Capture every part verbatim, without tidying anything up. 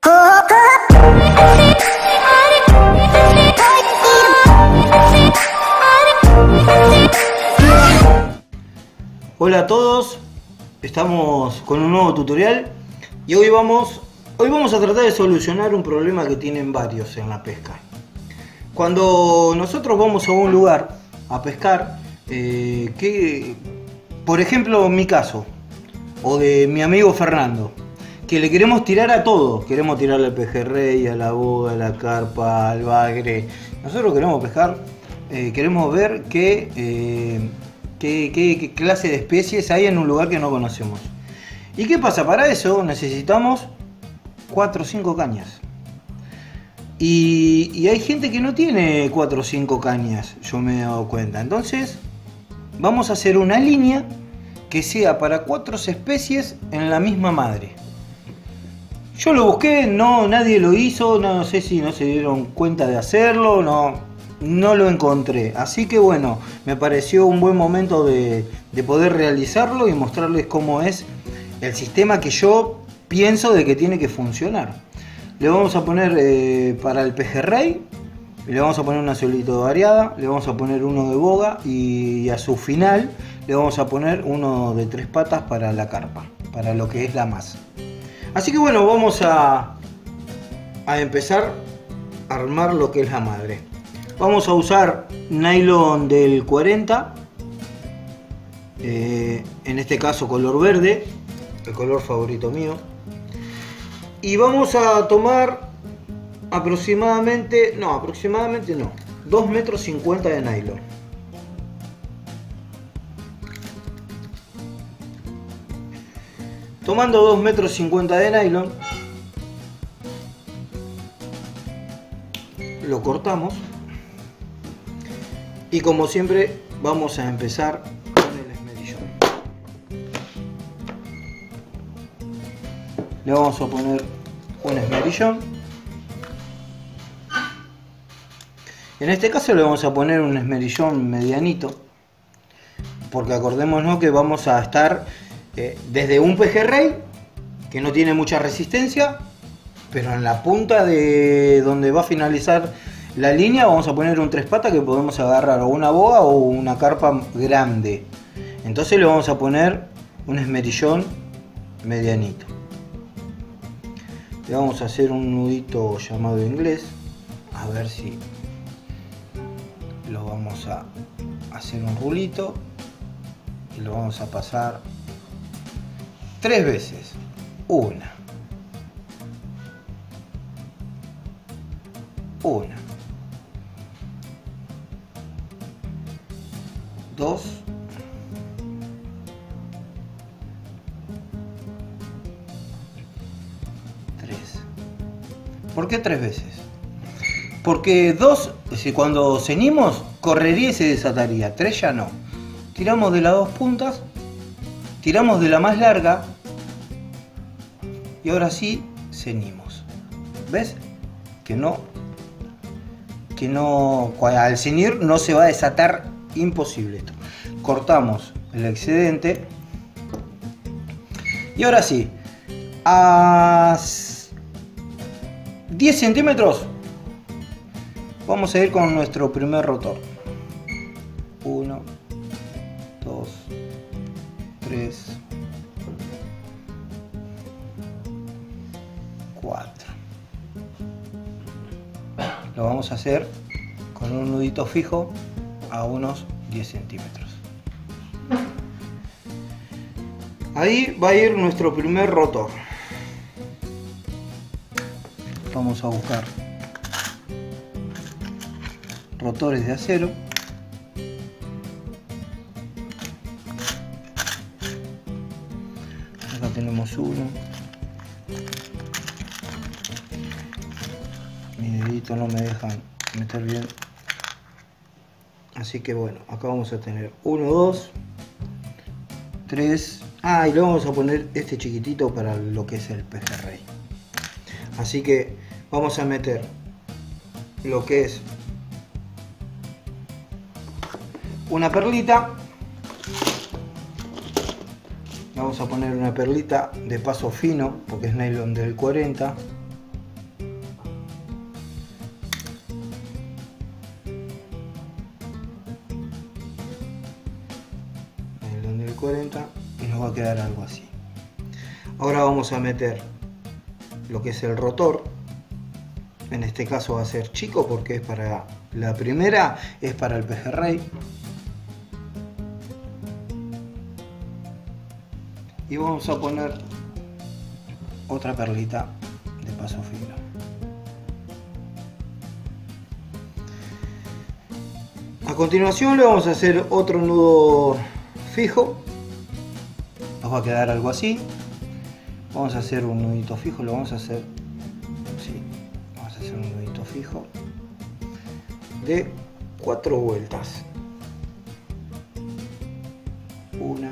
Hola a todos, estamos con un nuevo tutorial y hoy vamos, hoy vamos a tratar de solucionar un problema que tienen varios en la pesca. Cuando nosotros vamos a un lugar a pescar, eh, que, por ejemplo en mi caso, o de mi amigo Fernando, que le queremos tirar a todo, queremos tirarle al pejerrey, a la boga, a la carpa, al bagre. Nosotros queremos pescar, eh, queremos ver qué, eh, qué, qué, qué clase de especies hay en un lugar que no conocemos. ¿Y qué pasa? Para eso necesitamos cuatro o cinco cañas. Y, y hay gente que no tiene cuatro o cinco cañas, yo me he dado cuenta. Entonces vamos a hacer una línea que sea para cuatro especies en la misma madre. Yo lo busqué, no, nadie lo hizo, no sé si no se dieron cuenta de hacerlo, no, no lo encontré. Así que bueno, me pareció un buen momento de, de poder realizarlo y mostrarles cómo es el sistema que yo pienso de que tiene que funcionar. Le vamos a poner eh, para el pejerrey, le vamos a poner un anzuelito de variada, le vamos a poner uno de boga y a su final le vamos a poner uno de tres patas para la carpa, para lo que es la masa. Así que bueno, vamos a, a empezar a armar lo que es la madre. Vamos a usar nylon del cuarenta, eh, en este caso color verde, el color favorito mío. Y vamos a tomar aproximadamente, no, aproximadamente no, dos metros cincuenta de nylon. Tomando dos metros cincuenta de nylon, lo cortamos y como siempre vamos a empezar con el esmerillón. Le vamos a poner un esmerillón. En este caso le vamos a poner un esmerillón medianito, porque acordémonos que vamos a estar eh, desde un pejerrey que no tiene mucha resistencia, pero en la punta de donde va a finalizar la línea vamos a poner un tres patas que podemos agarrar o una boga o una carpa grande. Entonces le vamos a poner un esmerillón medianito. Le vamos a hacer un nudito llamado inglés, a ver si lo vamos a hacer un rulito y lo vamos a pasar tres veces. Una, una, dos, tres. ¿Por qué tres veces? Porque dos, si cuando ceñimos, correría y se desataría. Tres ya no. Tiramos de las dos puntas, tiramos de la más larga y ahora sí ceñimos. ¿Ves? Que no, que no, al ceñir no se va a desatar, imposible esto. Cortamos el excedente y ahora sí, a diez centímetros vamos a ir con nuestro primer rotor. uno, dos, tres, cuatro. Lo vamos a hacer con un nudito fijo a unos diez centímetros. Ahí va a ir nuestro primer rotor. Vamos a buscar rotores de acero. Acá tenemos uno. Mi dedito no me deja meter bien. Así que bueno, acá vamos a tener uno, dos, tres. Ah, y le vamos a poner este chiquitito para lo que es el pejerrey. Así que vamos a meter lo que es una perlita. Vamos a poner una perlita de paso fino porque es nylon del cuarenta. a quedar algo así. Ahora vamos a meter lo que es el rotor. En este caso va a ser chico porque es para la primera, es para el pejerrey. Y vamos a poner otra perlita de paso fino. A continuación le vamos a hacer otro nudo fijo. Nos va a quedar algo así. Vamos a hacer un nudito fijo, lo vamos a hacer así. Vamos a hacer un nudito fijo de cuatro vueltas. Una,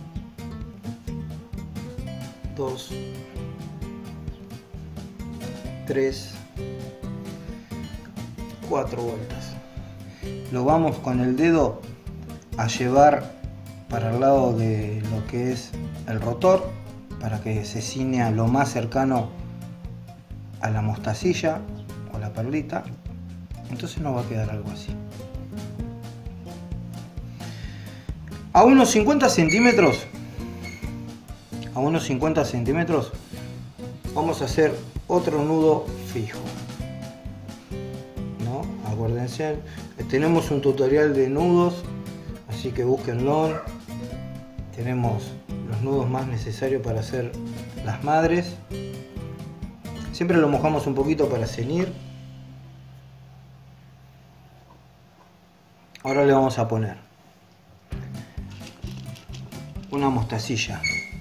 dos, tres, cuatro vueltas. Lo vamos con el dedo a llevar para el lado de lo que es el rotor, para que se ciña lo más cercano a la mostacilla o la perlita. Entonces nos va a quedar algo así. A unos cincuenta centímetros, a unos cincuenta centímetros, vamos a hacer otro nudo fijo. ¿No? Acuérdense, tenemos un tutorial de nudos, así que búsquenlo. Tenemos los nudos más necesarios para hacer las madres. Siempre lo mojamos un poquito para ceñir. Ahora le vamos a poner una mostacilla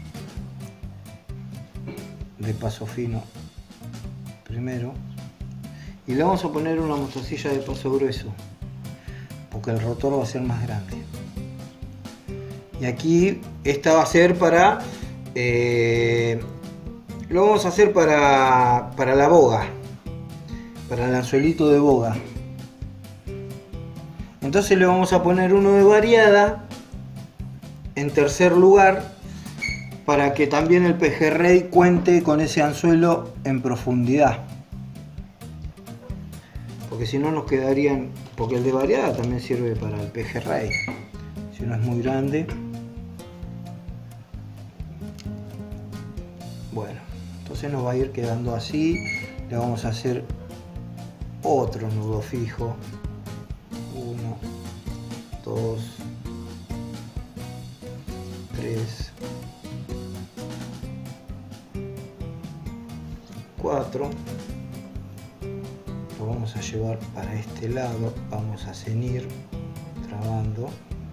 de paso fino primero, y le vamos a poner una mostacilla de paso grueso porque el rotor va a ser más grande. Y aquí esta va a ser para eh, lo vamos a hacer para, para la boga, para el anzuelito de boga. Entonces le vamos a poner uno de variada en tercer lugar, para que también el pejerrey cuente con ese anzuelo en profundidad, porque si no nos quedarían, porque el de variada también sirve para el pejerrey, si no es muy grande. Bueno, entonces nos va a ir quedando así. Le vamos a hacer otro nudo fijo. Uno, dos, tres, cuatro. Lo vamos a llevar para este lado, vamos a ceñir trabando.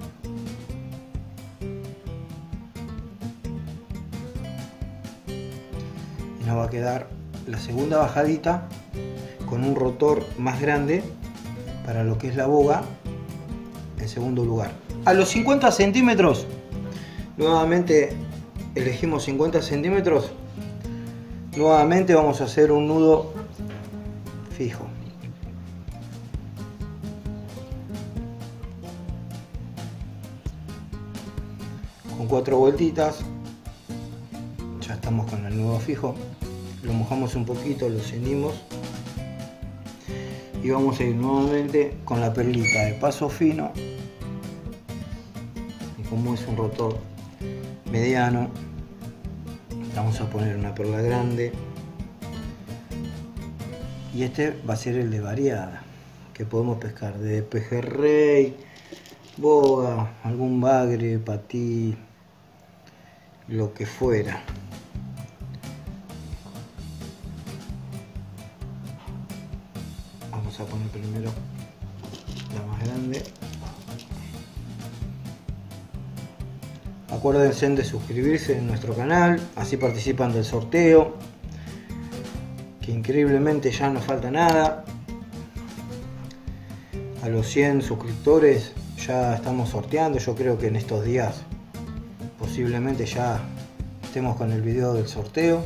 Y nos va a quedar la segunda bajadita con un rotor más grande para lo que es la boga en segundo lugar. A los cincuenta centímetros, nuevamente elegimos cincuenta centímetros. Nuevamente vamos a hacer un nudo fijo. Con cuatro vueltitas ya estamos con el nudo fijo. Lo mojamos un poquito, lo ceñimos y vamos a ir nuevamente con la perlita de paso fino. Y como es un rotor mediano, vamos a poner una perla grande, y este va a ser el de variada, que podemos pescar de pejerrey, boga, algún bagre, patí, lo que fuera. Vamos a poner primero la más grande. Acuérdense de suscribirse en nuestro canal, así participan del sorteo, que increíblemente ya no falta nada. A los cien suscriptores ya estamos sorteando. Yo creo que en estos días posiblemente ya estemos con el video del sorteo.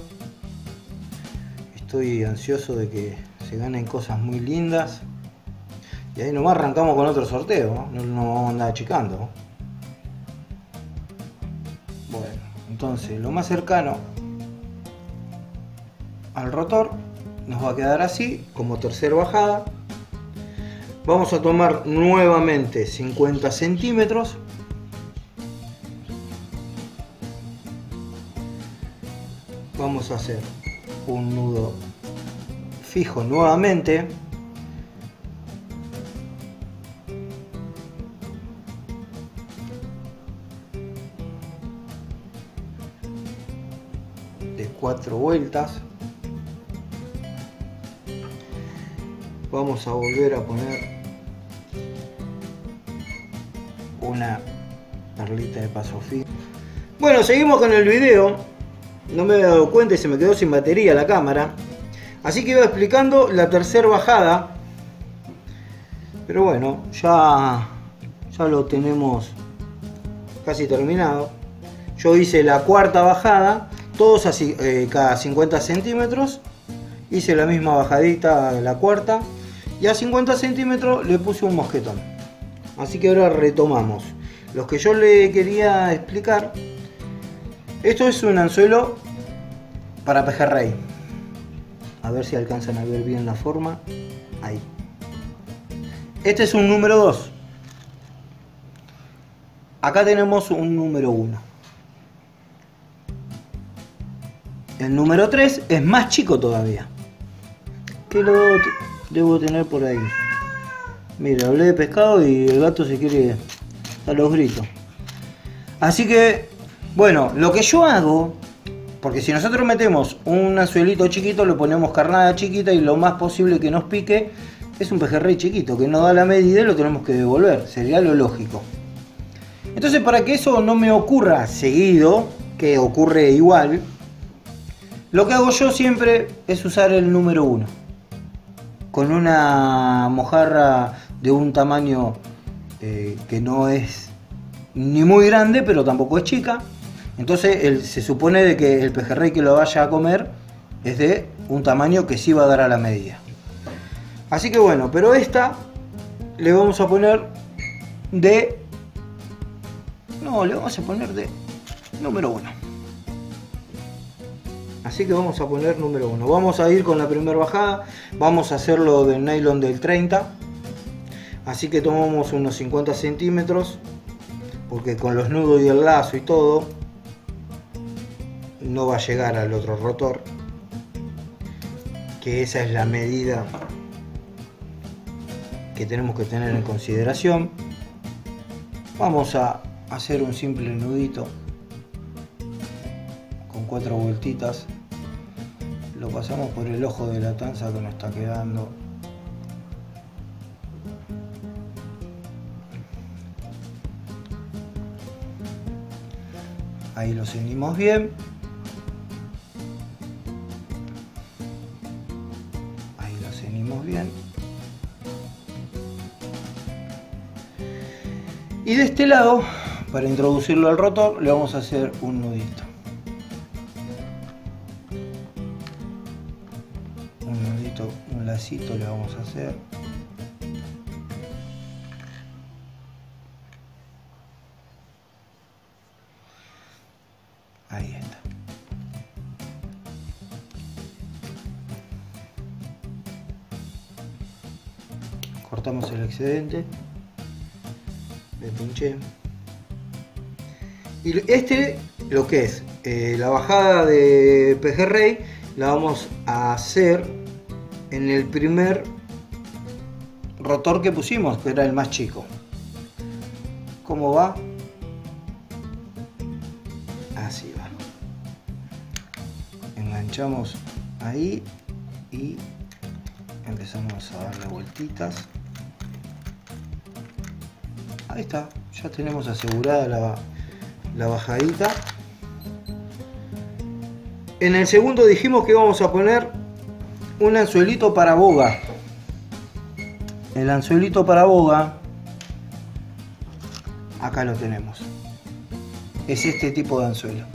Estoy ansioso de que se ganen cosas muy lindas. Y ahí nomás arrancamos con otro sorteo, no, no nos vamos a andar achicando. Bueno, entonces lo más cercano al rotor nos va a quedar así, como tercera bajada. Vamos a tomar nuevamente cincuenta centímetros vamos a hacer un nudo fijo nuevamente. De cuatro vueltas. Vamos a volver a poner una perlita de paso fijo. Bueno, seguimos con el video. No me había dado cuenta y se me quedó sin batería la cámara. Así que iba explicando la tercera bajada. Pero bueno, ya, ya lo tenemos casi terminado. Yo hice la cuarta bajada, todos así, eh, cada cincuenta centímetros. Hice la misma bajadita de la cuarta. Y a cincuenta centímetros le puse un mosquetón. Así que ahora retomamos. Los que yo le quería explicar. Esto es un anzuelo para pejerrey. A ver si alcanzan a ver bien la forma. Ahí. Este es un número dos. Acá tenemos un número uno. El número tres es más chico todavía. ¿Qué lo debo tener por ahí? Mira, hablé de pescado y el gato se quiere a los gritos. Así que, bueno, lo que yo hago, porque si nosotros metemos un anzuelito chiquito, le ponemos carnada chiquita y lo más posible que nos pique es un pejerrey chiquito, que no da la medida y lo tenemos que devolver. Sería lo lógico. Entonces, para que eso no me ocurra seguido, que ocurre igual, lo que hago yo siempre es usar el número uno. Con una mojarra de un tamaño eh, que no es ni muy grande, pero tampoco es chica. Entonces el, se supone de que el pejerrey que lo vaya a comer es de un tamaño que sí va a dar a la medida. Así que bueno, pero esta le vamos a poner de... No, le vamos a poner de número uno. Así que vamos a poner número uno. Vamos a ir con la primera bajada. Vamos a hacerlo del nylon del treinta. Así que tomamos unos cincuenta centímetros. Porque con los nudos y el lazo y todo, no va a llegar al otro rotor. Que esa es la medida que tenemos que tener en consideración. Vamos a hacer un simple nudito con cuatro vueltitas. Lo pasamos por el ojo de la tanza que nos está quedando. Ahí lo ceñimos bien. Ahí lo ceñimos bien. Y de este lado, para introducirlo al rotor, le vamos a hacer un nudito. Un nudito, un lacito le vamos a hacer. Ahí está. Cortamos el excedente. Le pinché. Y este, lo que es eh, la bajada de pejerrey, la vamos a hacer en el primer rotor que pusimos, que era el más chico. ¿Cómo va? Así va. Enganchamos ahí y empezamos a darle vueltitas. Ahí está, ya tenemos asegurada la, la bajadita. En el segundo dijimos que íbamos a poner un anzuelito para boga. El anzuelito para boga, acá lo tenemos. Es este tipo de anzuelo.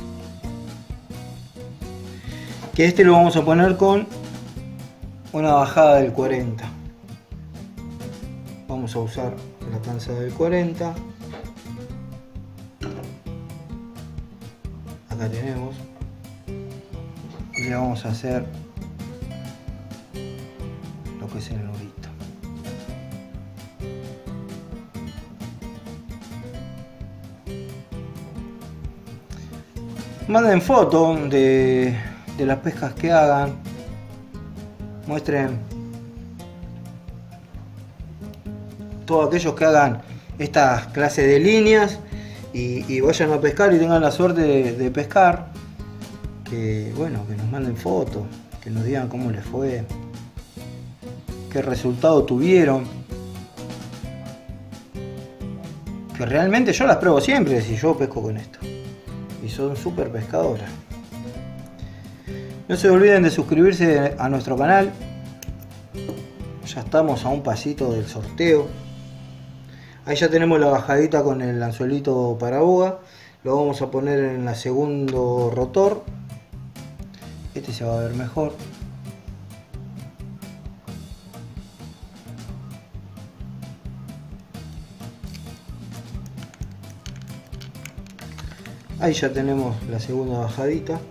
Que este lo vamos a poner con una bajada del cuarenta. Vamos a usar la tanza del cuarenta. Acá tenemos. Y le vamos a hacer lo que es el nudito. Manden foto de, de las pescas que hagan. Muestren todos aquellos que hagan estas clases de líneas y, y vayan a pescar y tengan la suerte de, de pescar. Que bueno, que nos manden fotos, que nos digan cómo les fue, qué resultado tuvieron. Que realmente yo las pruebo siempre si yo pesco con esto. Y son súper pescadoras. No se olviden de suscribirse a nuestro canal. Ya estamos a un pasito del sorteo. Ahí ya tenemos la bajadita con el anzuelito para boga. Lo vamos a poner en el segundo rotor. Este se va a ver mejor. Ahí ya tenemos la segunda bajadita.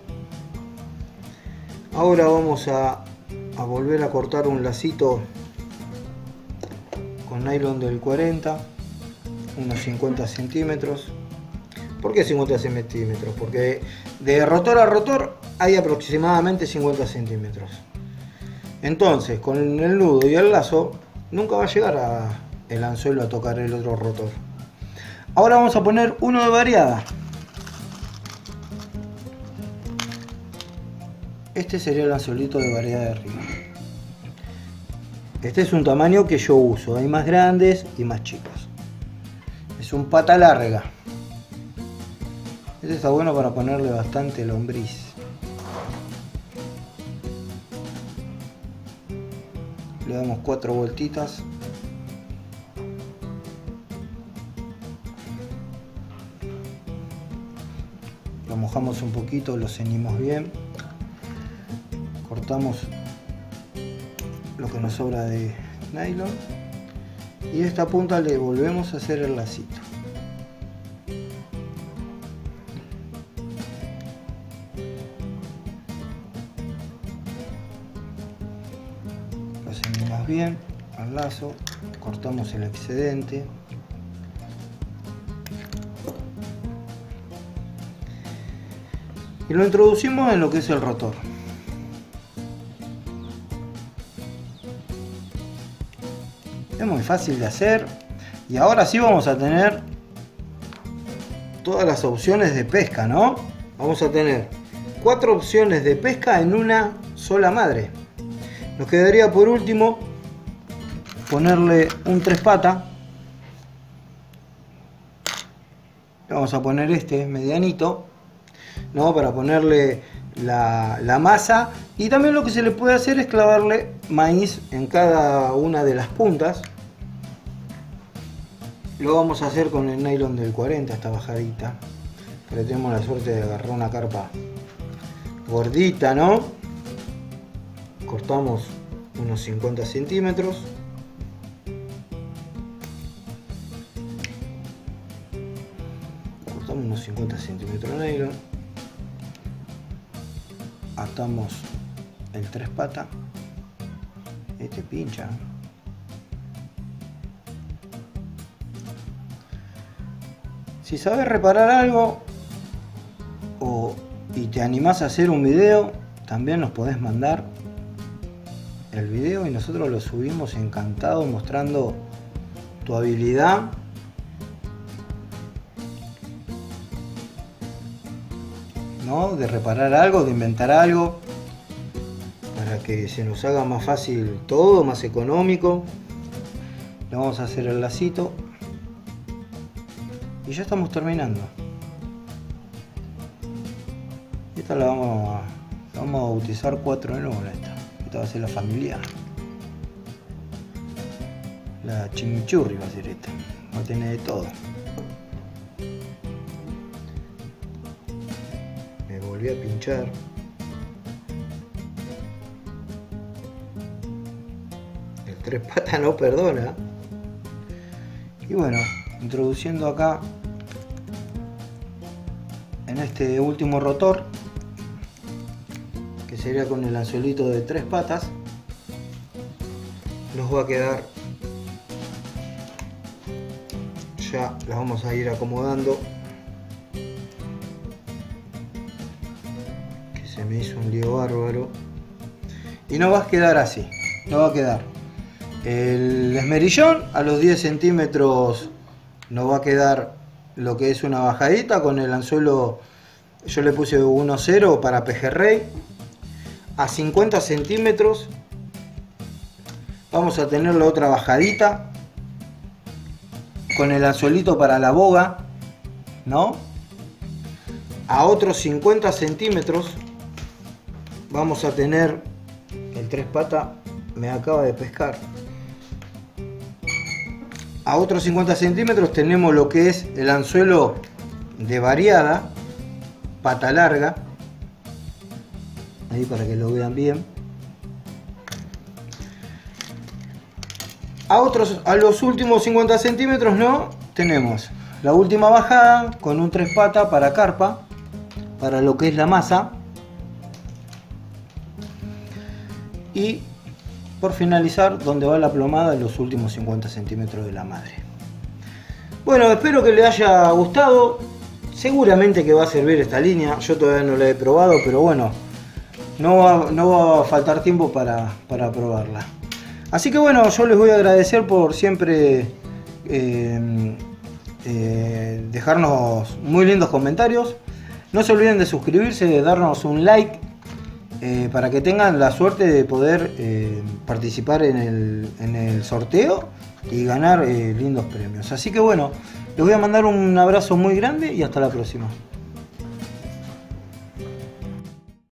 Ahora vamos a, a volver a cortar un lacito con nylon del cuarenta, unos cincuenta centímetros. ¿Por qué cincuenta centímetros? Porque de rotor a rotor hay aproximadamente cincuenta centímetros. Entonces, con el nudo y el lazo, nunca va a llegar a el anzuelo a tocar el otro rotor. Ahora vamos a poner uno de variada. Este sería el anzuelito de variedad de arriba. Este es un tamaño que yo uso. Hay más grandes y más chicos. Es un pata larga. Este está bueno para ponerle bastante lombriz. Le damos cuatro vueltitas. Lo mojamos un poquito, lo ceñimos bien. Cortamos lo que nos sobra de nylon. Y a esta punta le volvemos a hacer el lacito. Lo ceñimos bien al lazo, cortamos el excedente. Y lo introducimos en lo que es el rotor. Es muy fácil de hacer. Y ahora sí vamos a tener todas las opciones de pesca, ¿no? Vamos a tener cuatro opciones de pesca en una sola madre. Nos quedaría por último ponerle un tres patas. Vamos a poner este medianito, ¿no? Para ponerle la, la masa. Y también lo que se le puede hacer es clavarle maíz en cada una de las puntas. Lo vamos a hacer con el nylon del cuarenta, esta bajadita. Pero tenemos la suerte de agarrar una carpa gordita, ¿no? Cortamos unos cincuenta centímetros. Cortamos unos cincuenta centímetros de nylon. Atamos el tres patas. Este pincha. Si sabes reparar algo o, y te animás a hacer un video, también nos podés mandar el video y nosotros lo subimos encantado mostrando tu habilidad. ¿No? De reparar algo, de inventar algo, para que se nos haga más fácil todo, más económico. Le vamos a hacer el lacito y ya estamos terminando. Esta la vamos a, la vamos a bautizar cuatro en una. Esta, esta va a ser la familiar, la chimichurri va a ser esta, va a tener de todo. Me volví a pinchar. El tres patas no perdona. Y bueno, introduciendo acá en este último rotor, que sería con el anzuelito de tres patas, nos va a quedar, ya las vamos a ir acomodando, que se me hizo un lío bárbaro. Y no va a quedar así, no va a quedar. El esmerillón a los diez centímetros nos va a quedar lo que es una bajadita con el anzuelo. Yo le puse uno cero para pejerrey. A cincuenta centímetros vamos a tener la otra bajadita con el anzuelito para la boga, ¿no? A otros cincuenta centímetros vamos a tener el tres patas, me acaba de pescar. A otros cincuenta centímetros tenemos lo que es el anzuelo de variada, pata larga, ahí para que lo vean bien. A otros, a los últimos cincuenta centímetros, no, tenemos la última bajada con un tres patas para carpa, para lo que es la masa. Y por finalizar, donde va la plomada en los últimos cincuenta centímetros de la madre. Bueno, espero que les haya gustado. Seguramente que va a servir esta línea. Yo todavía no la he probado, pero bueno, no va, no va a faltar tiempo para, para probarla. Así que bueno, yo les voy a agradecer por siempre eh, eh, dejarnos muy lindos comentarios. No se olviden de suscribirse, de darnos un like. Eh, para que tengan la suerte de poder eh, participar en el, en el sorteo y ganar eh, lindos premios. Así que bueno, les voy a mandar un abrazo muy grande y hasta la próxima.